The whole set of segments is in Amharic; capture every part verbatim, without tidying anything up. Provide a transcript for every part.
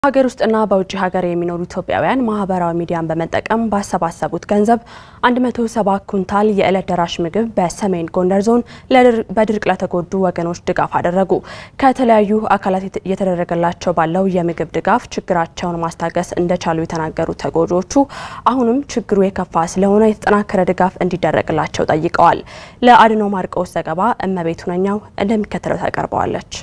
ሀገር ውስጥና በውጭ ሀገር የሚኖሩ ኢትዮጵያውያን ማህበራዊ ሚዲያን በመጠቀም ባሰባሰቡት ገንዘብ አንድ መቶ ሰባ ኩንታል የዕለት ደራሽ ምግብ በሰሜን ጎንደር ዞን በድርቅ ለተጎዱ ወገኖች ድጋፍ አደረጉ። ከተለያዩ አካላት እየተደረገላቸው ባለው የምግብ ድጋፍ ችግራቸውን ማስታገስ እንደቻሉ የተናገሩት ተጎጂዎቹ አሁንም ችግሩ የከፋ ስለሆነ የተጠናከረ ድጋፍ እንዲደረግላቸው ጠይቀዋል። ለአድኖ ማርቆስ ዘገባ እመቤቱ ነኛው እንደሚከተለው ታቀርበዋለች።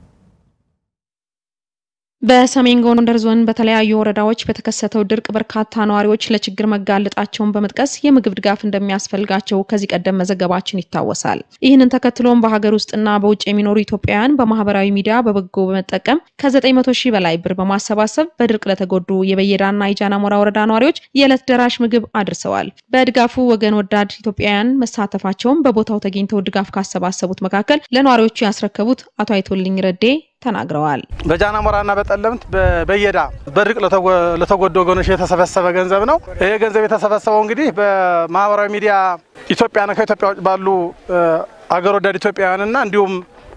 በሰሜን ጎንደር ዞን በተለያዩ ወረዳዎች በተከሰተው ድርቅ በርካታ ነዋሪዎች ለችግር መጋለጣቸውን በመጥቀስ የምግብ ድጋፍ እንደሚያስፈልጋቸው ከዚህ ቀደም መዘገባችን ይታወሳል። ይህንን ተከትሎም በሀገር ውስጥና በውጭ የሚኖሩ ኢትዮጵያውያን በማህበራዊ ሚዲያ በበጎ በመጠቀም ከዘጠኝ መቶ ሺህ በላይ ብር በማሰባሰብ በድርቅ ለተጎዱ የበየዳና የጃናሞራ ወረዳ ነዋሪዎች የዕለት ደራሽ ምግብ አድርሰዋል። በድጋፉ ወገን ወዳድ ኢትዮጵያውያን መሳተፋቸውን በቦታው ተገኝተው ድጋፍ ካሰባሰቡት መካከል ለነዋሪዎቹ ያስረከቡት አቶ አይቶልኝ ረዴ ተናግረዋል። በጃናሞራና በጠለምት በየዳ በድርቅ ለተጎዱ ወገኖች የተሰበሰበ ገንዘብ ነው። ይሄ ገንዘብ የተሰበሰበው እንግዲህ በማህበራዊ ሚዲያ ኢትዮጵያና ከኢትዮጵያ ባሉ አገር ወዳድ ኢትዮጵያውያንና እንዲሁም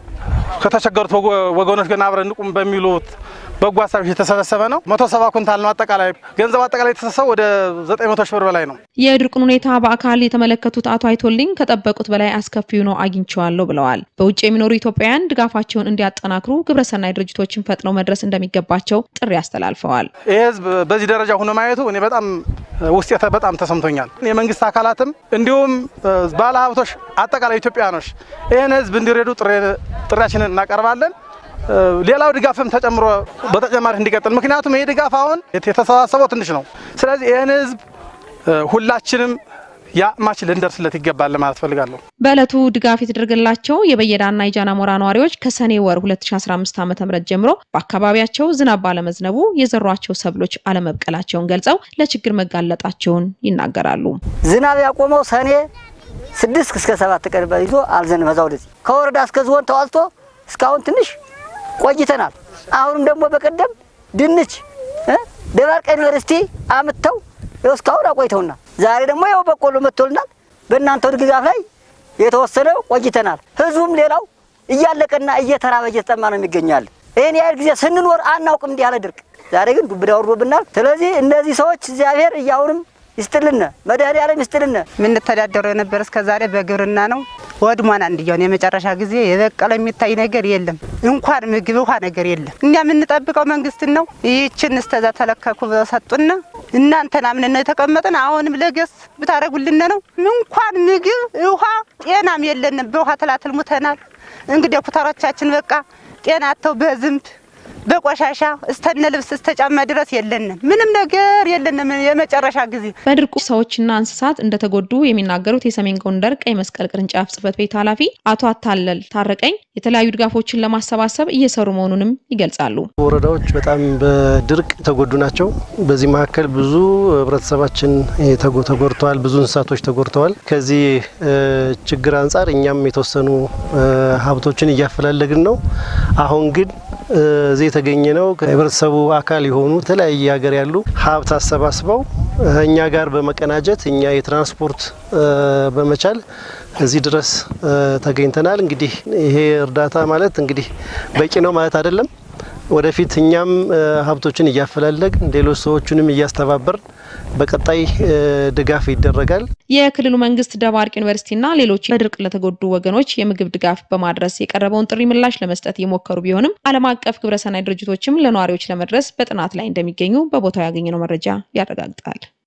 ከተቸገሩት ወገኖች ጋር አብረን እንቁም በሚሉት በጎ ሀሳቦች የተሰበሰበ ነው። መቶ ሰባ ኩንታል ነው አጠቃላይ ገንዘብ አጠቃላይ የተሰበሰበው ወደ ዘጠኝ መቶ ሺህ ብር በላይ ነው። የድርቁን ሁኔታ በአካል የተመለከቱት አቶ አይቶልኝ ከጠበቁት በላይ አስከፊው ነው አግኝቻለሁ ብለዋል። በውጭ የሚኖሩ ኢትዮጵያውያን ድጋፋቸውን እንዲያጠናክሩ ግብረሰናይ ድርጅቶችን ፈጥነው መድረስ እንደሚገባቸው ጥሪ አስተላልፈዋል። ይሄ ህዝብ በዚህ ደረጃ ሆኖ ማየቱ እኔ በጣም ውስጤ በጣም ተሰምቶኛል። የመንግስት አካላትም እንዲሁም ባለሀብቶች አጠቃላይ ኢትዮጵያኖች ይሄን ህዝብ እንዲረዱ ጥሪያችንን እናቀርባለን። ሌላው ድጋፍም ተጨምሮ በተጨማሪ እንዲቀጥል ምክንያቱም ይሄ ድጋፍ አሁን የተሰባሰበው ትንሽ ነው። ስለዚህ ይሄን ህዝብ ሁላችንም ያማች ልንደርስለት ይገባል ማለት ፈልጋለሁ። በእለቱ ድጋፍ የተደረገላቸው የበየዳና የጃናሞራ ነዋሪዎች ከሰኔ ወር ሁለት ሺህ አስራ አምስት ዓመተ ምህረት ጀምሮ በአካባቢያቸው ዝናብ ባለመዝነቡ የዘሯቸው ሰብሎች አለመብቀላቸውን ገልጸው ለችግር መጋለጣቸውን ይናገራሉ። ዝናብ ያቆመው ሰኔ ስድስት እስከ ሰባት ቀን ይዞ አልዘነበ ወደዚህ ከወረዳ እስከ ዞን ተዋልቶ እስካሁን ትንሽ ቆይተናል። አሁንም ደግሞ በቀደም ድንች ደባርቅ ዩኒቨርሲቲ አምጥተው እስካሁን አቆይተውና ዛሬ ደግሞ ያው በቆሎ መጥቶልናል። በእናንተው ድጋፍ ላይ የተወሰነው ቆይተናል። ህዝቡም ሌላው እያለቀና እየተራበ እየተጠማ ነው የሚገኛል። ይሄን ያህል ጊዜ ስንኖር አናውቅም እንዲህ ያለ ድርቅ። ዛሬ ግን ዱብዳ ወርዶብናል። ስለዚህ እነዚህ ሰዎች እግዚአብሔር ያውንም ይስጥልና መድኃኒዓለም ይስጥልና። ምን ተዳደረው ነበር እስከ ዛሬ በግብርና ነው። ወድማና እንዲያው የመጨረሻ ጊዜ የበቀለ የሚታይ ነገር የለም። እንኳን ምግብ ውሃ ነገር የለም። እኛ ምን ተጠብቀው መንግስት ነው ይህችን እስተዛ ተለከኩ በሰጡና እናንተና ምን ነው የተቀመጠን አሁንም ለገስ ብታረጉልን ነው። እንኳን ምግብ ውሃ ጤናም የለንም። በውሃ ተላትል ሙተናል። እንግዲህ ኩታሮቻችን በቃ ጤናቸው በዝምብ በቆሻሻ እስተነ ልብስ እስተጫማ ድረስ የለንም። ምንም ነገር የለንም። የመጨረሻ ጊዜ በድርቁ ሰዎችና እንስሳት እንደተጎዱ የሚናገሩት የሰሜን ጎንደር ቀይ መስቀል ቅርንጫፍ ጽፈት ቤት ኃላፊ አቶ አታለል ታረቀኝ የተለያዩ ድጋፎችን ለማሰባሰብ እየሰሩ መሆኑንም ይገልጻሉ። ወረዳዎች በጣም በድርቅ ተጎዱ ናቸው። በዚህ መካከል ብዙ ህብረተሰባችን ተጎድተዋል፣ ብዙ እንስሳቶች ተጎድተዋል። ከዚህ ችግር አንፃር እኛም የተወሰኑ ሀብቶችን እያፈላለግን ነው። አሁን ግን እዚህ የተገኘ ነው ከህብረተሰቡ አካል የሆኑ ተለያየ ሀገር ያሉ ሀብት አሰባስበው እኛ ጋር በመቀናጀት እኛ የትራንስፖርት በመቻል እዚህ ድረስ ተገኝተናል። እንግዲህ ይሄ እርዳታ ማለት እንግዲህ በቂ ነው ማለት አይደለም። ወደፊት እኛም ሀብቶችን እያፈላለግ ሌሎች ሰዎችንም እያስተባበር በቀጣይ ድጋፍ ይደረጋል። የክልሉ መንግስት ደባርቅ ዩኒቨርሲቲና ሌሎች በድርቅ ለተጎዱ ወገኖች የምግብ ድጋፍ በማድረስ የቀረበውን ጥሪ ምላሽ ለመስጠት የሞከሩ ቢሆንም ዓለም አቀፍ ግብረሰናይ ድርጅቶችም ለነዋሪዎች ለመድረስ በጥናት ላይ እንደሚገኙ በቦታው ያገኘነው መረጃ ያረጋግጣል።